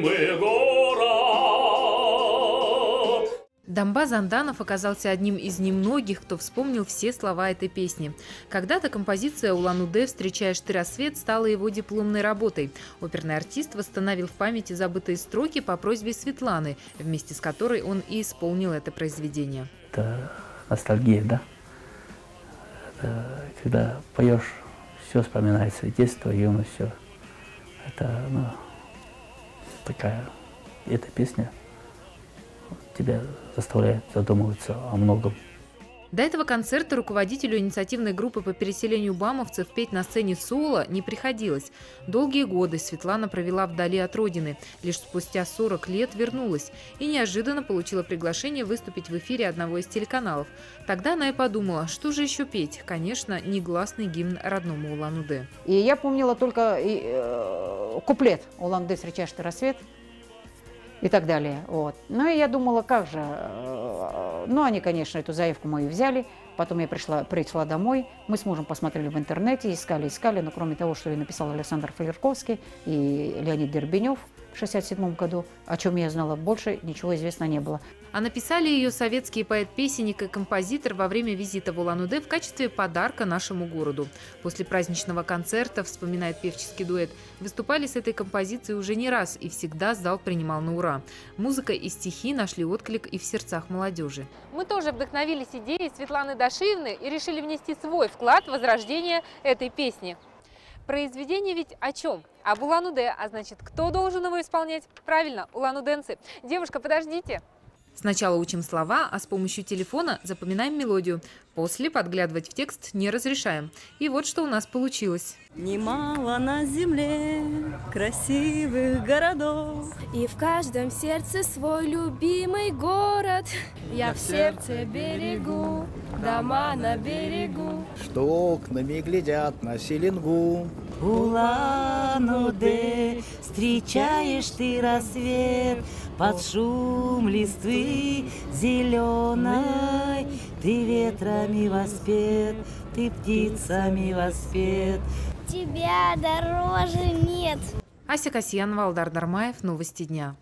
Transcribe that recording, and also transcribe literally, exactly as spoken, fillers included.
любимый город. Дамба Занданов оказался одним из немногих, кто вспомнил все слова этой песни. Когда-то композиция «Улан-Удэ, встречаешь ты рассвет» стала его дипломной работой. Оперный артист восстановил в памяти забытые строки по просьбе Светланы, вместе с которой он и исполнил это произведение. Это ностальгия, да? Это, когда поешь, все вспоминается, детство, юность, все. Это, ну, такая, эта песня тебя заставляет задумываться о многом. До этого концерта руководителю инициативной группы по переселению бамовцев петь на сцене соло не приходилось. Долгие годы Светлана провела вдали от родины. Лишь спустя сорок лет вернулась и неожиданно получила приглашение выступить в эфире одного из телеканалов. Тогда она и подумала, что же еще петь? Конечно, негласный гимн родному Улан-Удэ. И я помнила только и, э, куплет «Улан-Удэ, встречаешь ты рассвет» и так далее. Вот. Ну и я думала, как же. Ну, они, конечно, эту заявку мою взяли. Потом я пришла, пришла домой. Мы с мужем посмотрели в интернете, искали, искали. Но кроме того, что я написал Александр Фалерковский и Леонид Дербенев в шестьдесят седьмом году, о чем я знала больше, ничего известно не было. А написали ее советский поэт-песенник и композитор во время визита в Улан-Удэ в качестве подарка нашему городу. После праздничного концерта, вспоминает певческий дуэт, выступали с этой композицией уже не раз и всегда зал принимал на ура. Музыка и стихи нашли отклик и в сердцах молодежи. Мы тоже вдохновились идеей Светланы Дашиевны и решили внести свой вклад в возрождение этой песни. Произведение ведь о чем? Об Улан-Удэ, а значит, кто должен его исполнять? Правильно, улан-удэнцы. Девушка, подождите. Сначала учим слова, а с помощью телефона запоминаем мелодию. После подглядывать в текст не разрешаем. И вот что у нас получилось. Немало на земле красивых городов, и в каждом сердце свой любимый город. Я в сердце берегу, дома на берегу, что окнами глядят на Селенгу. Улан-Удэ, встречаешь ты рассвет под шум листвы зеленой. Ты ветрами воспет, ты птицами воспет. Тебя дороже нет. Ася Касьянова, Алдар Дармаев. Новости дня.